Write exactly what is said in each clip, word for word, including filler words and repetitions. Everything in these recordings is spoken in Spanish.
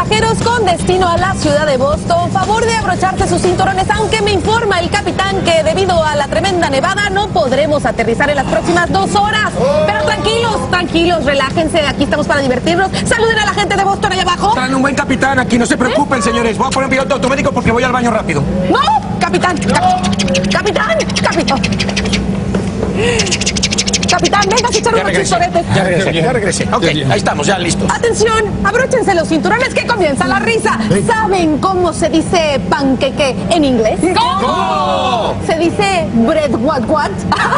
Pasajeros con destino a la ciudad de Boston, favor de abrocharse sus cinturones, aunque me informa el capitán que debido a la tremenda nevada no podremos aterrizar en las próximas dos horas. Pero tranquilos, tranquilos, relájense, aquí estamos para divertirnos. Saluden a la gente de Boston allá abajo. Traen un buen capitán aquí, no se preocupen, ¿Eh? señores. Voy a poner un piloto automático porque voy al baño rápido. ¡No! ¡Capitán! ¡Capitán! ¡Capitán! Capitán, venga a echar unos chistoretes. Ya regresé, ya regresé. Ok, ahí estamos, ya listos. Atención, abróchense los cinturones que comienza la risa. ¿Saben cómo se dice panqueque en inglés? ¿Cómo? Se dice bread what what.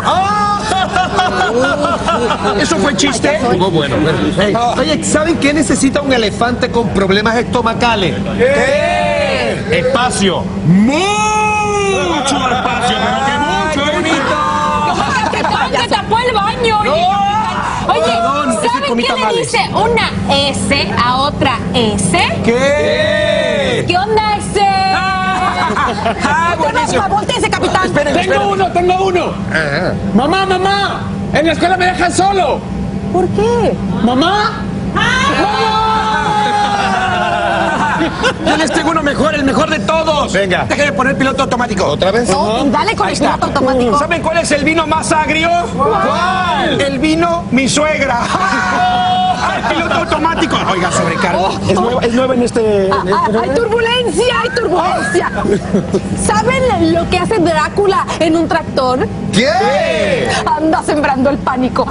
¿Eso fue chiste? Muy bueno. Hey, oye, ¿saben qué necesita un elefante con problemas estomacales? ¿Qué? Espacio. Mucho espacio, pero que mucho, ¡Qué bonito! ¡Se tapó el baño! No. Oye, Perdón, ¿saben qué le dice una S a otra S? ¿Qué? ¿Qué onda ese? ¡Ah, buenísimo! ¡Voltéese, capitán! Esperen, ¡Tengo esperen. uno, tengo uno! ¡Mamá, mamá! ¡En la escuela me dejan solo! ¿Por qué? ¿Mamá? Yo les tengo uno mejor, el mejor de todos. Venga. Déjenme poner piloto automático. ¿Otra vez? No, y dale con Ahí el está. piloto automático. ¿Saben cuál es el vino más agrio? ¿Cuál? El vino mi suegra. Ah, el piloto automático. Oiga, sobrecargo. Es nuevo, es nuevo en este... Ah, ah, hay turbulencia, hay turbulencia. ¿Saben lo que hace Drácula en un tractor? ¿Qué? Anda sembrando el pánico.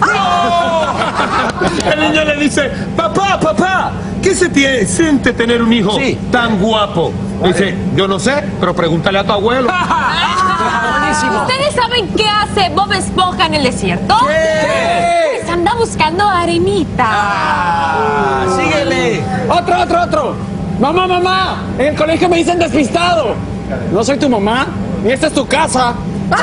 El niño le dice, papá, papá, ¿qué se tiene, siente tener un hijo Sí. tan guapo? Dice, yo no sé, pero pregúntale a tu abuelo. Buenísimo. ¿Ustedes saben qué hace Bob Esponja en el desierto? ¿Qué? Pues anda buscando arenita. Ah, síguele. ¡Otro, otro, otro! ¡Mamá, mamá! En el colegio me dicen despistado. No soy tu mamá, ni esta es tu casa.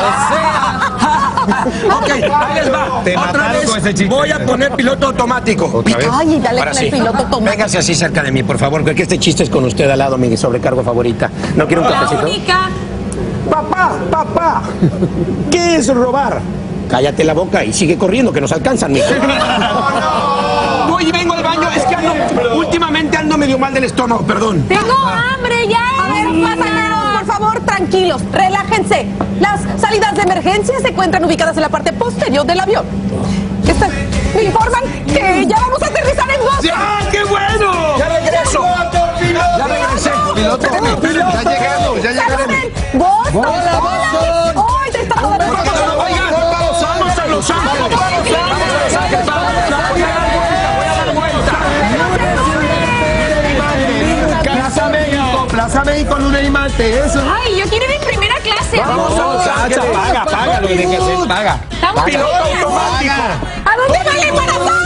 Ok, ahí les va. Te Otra mataron vez con ese chiste. voy a poner piloto automático. ¿Otra vez? Ay, dale Ahora con sí. el piloto automático. Véngase así cerca de mí, por favor, porque este chiste es con usted al lado, mi sobrecargo favorita. ¿No quiere un La cafecito? única. Papá, papá, ¿qué es robar? Cállate la boca y sigue corriendo, que nos alcanzan, mijo. Voy y vengo al baño, es que ando, últimamente ando medio mal del estómago, perdón. Tengo hambre ya. A ver, pasajeros, por favor, tranquilos, relájense. Las salidas de emergencia se encuentran ubicadas en la parte posterior del avión. Están- me informan que ya vamos a aterrizar en Boston. ¡Ya, qué bueno! ¡Ya regreso! ¡Ya regresé! Piloto, Espérenme, espérenme. ya llegamos, ya llegaremos. ¡Saluden! ¡Boston! ¡Hola, Boston! ¡Hoy te está toda la Oigan, vamos a Los Ángeles. Vamos a Los Ángeles. Voy a dar vuelta, voy a dar vuelta. Plaza México, Plaza México, Luna y Marte, eso. Ay, yo quiero ir en primera clase. Vamos a Los Ángeles. paga, paga, lo que hay que hacer, paga. Estamos Piloto bien. automático. ¿A dónde van embarazados?